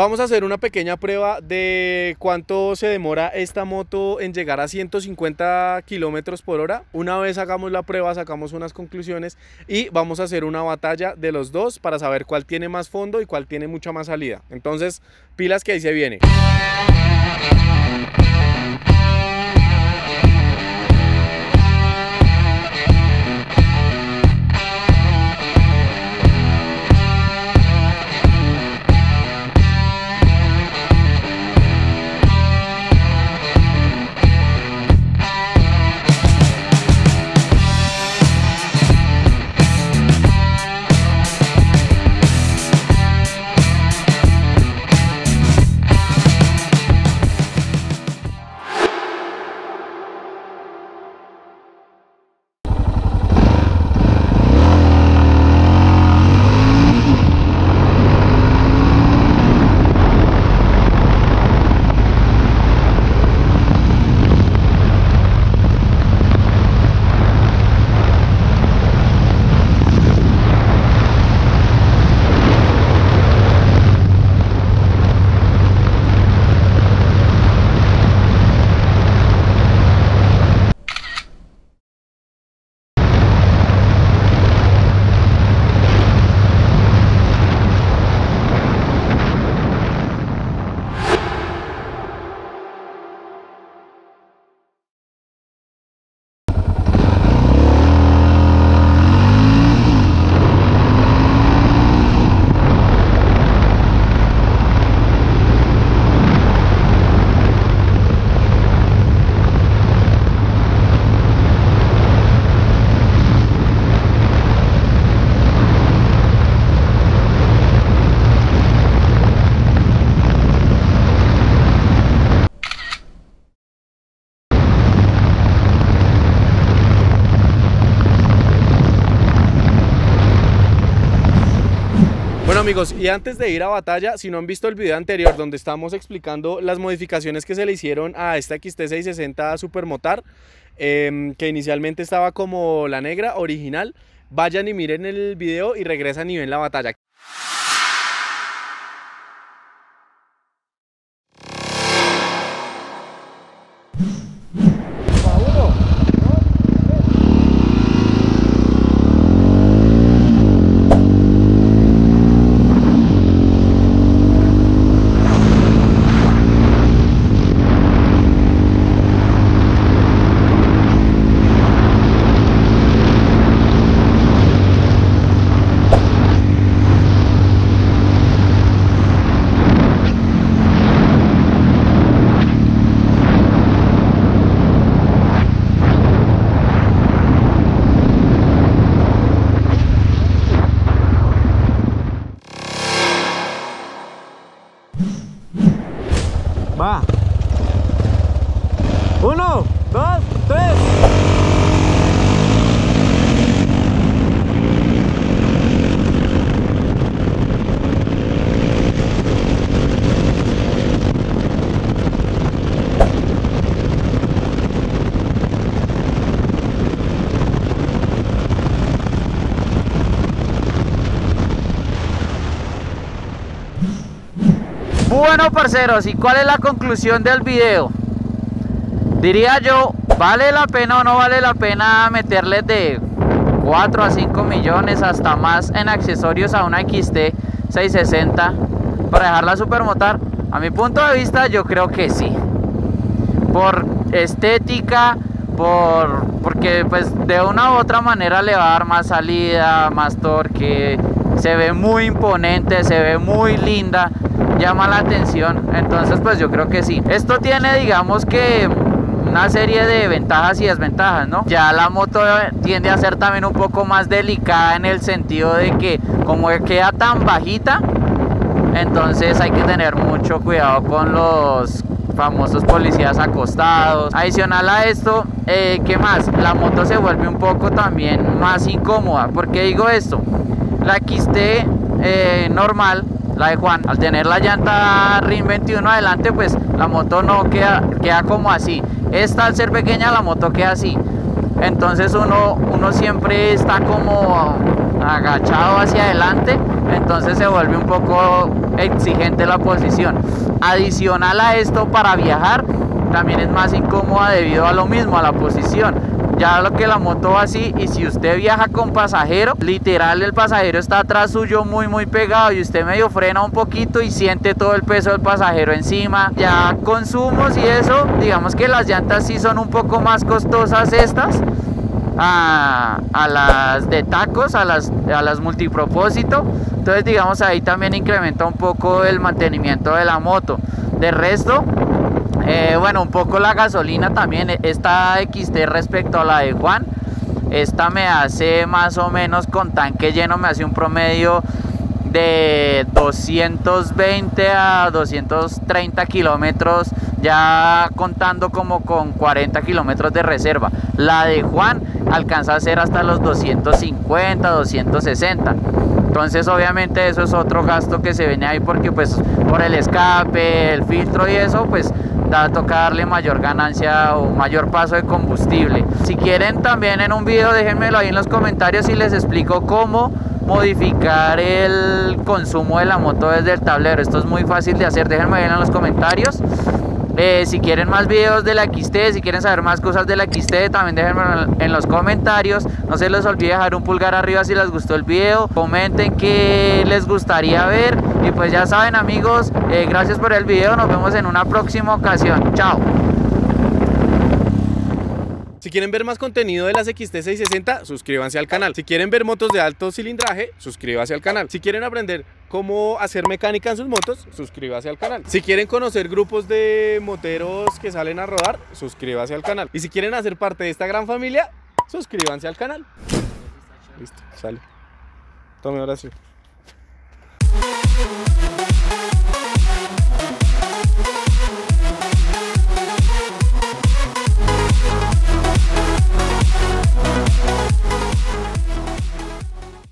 Vamos a hacer una pequeña prueba de cuánto se demora esta moto en llegar a 150 kilómetros por hora. Una vez hagamos la prueba, sacamos unas conclusiones y vamos a hacer una batalla de los dos para saber cuál tiene más fondo y cuál tiene mucha más salida. Entonces, pilas que ahí se viene. Bueno amigos, y antes de ir a batalla, si no han visto el video anterior donde estamos explicando las modificaciones que se le hicieron a esta XT660 Supermotar, que inicialmente estaba como la negra original, vayan y miren el video y regresan y ven la batalla. Va. 1, 2, 3. Bueno parceros, ¿y cuál es la conclusión del video? Diría yo, ¿vale la pena o no vale la pena meterles de 4 a 5 millones hasta más en accesorios a una XT660 para dejarla Supermotar? A mi punto de vista yo creo que sí. Por estética, porque pues de una u otra manera le va a dar más salida, más torque, se ve muy imponente, se ve muy linda, llama la atención. Entonces pues yo creo que sí. Esto tiene, digamos que una serie de ventajas y desventajas, ¿no? Ya la moto tiende a ser también un poco más delicada en el sentido de que como queda tan bajita, entonces hay que tener mucho cuidado con los famosos policías acostados. Adicional a esto, ¿qué más? La moto se vuelve un poco también más incómoda. ¿Por qué digo esto? La XT normal, la de Juan, al tener la llanta RIN 21 adelante, pues la moto no queda como así. Esta, al ser pequeña, la moto queda así. Entonces uno siempre está como agachado hacia adelante entonces se vuelve un poco exigente la posición. Adicional a esto, para viajar también es más incómoda debido a lo mismo, a la posición. Ya lo que la moto va así, y si usted viaja con pasajero, literal el pasajero está atrás suyo muy pegado y usted medio frena un poquito y siente todo el peso del pasajero encima. Ya consumos y eso, digamos que las llantas sí son un poco más costosas estas a las de tacos, a las multipropósito, entonces digamos ahí también incrementa un poco el mantenimiento de la moto. De resto, bueno, un poco la gasolina también. Esta XT respecto a la de Juan, esta me hace más o menos con tanque lleno, me hace un promedio de 220 a 230 kilómetros, ya contando como con 40 kilómetros de reserva. La de Juan alcanza a ser hasta los 250, 260. Entonces obviamente eso es otro gasto que se viene ahí, porque pues por el escape, el filtro y eso, pues toca darle mayor ganancia o mayor paso de combustible. Si quieren también en un video déjenmelo ahí en los comentarios y les explico cómo modificar el consumo de la moto desde el tablero. Esto es muy fácil de hacer, déjenme ahí en los comentarios. Si quieren más videos de la XT, si quieren saber más cosas de la XT, también déjenmelo en los comentarios. No se les olvide dejar un pulgar arriba si les gustó el video, comenten qué les gustaría ver, y pues ya saben amigos, gracias por el video, nos vemos en una próxima ocasión, chao. Si quieren ver más contenido de las XT660, suscríbanse al canal. Si quieren ver motos de alto cilindraje, suscríbase al canal. Si quieren aprender cómo hacer mecánica en sus motos, suscríbase al canal. Si quieren conocer grupos de moteros que salen a rodar, suscríbase al canal. Y si quieren hacer parte de esta gran familia, suscríbanse al canal. Listo, sale. Tome, ahora sí.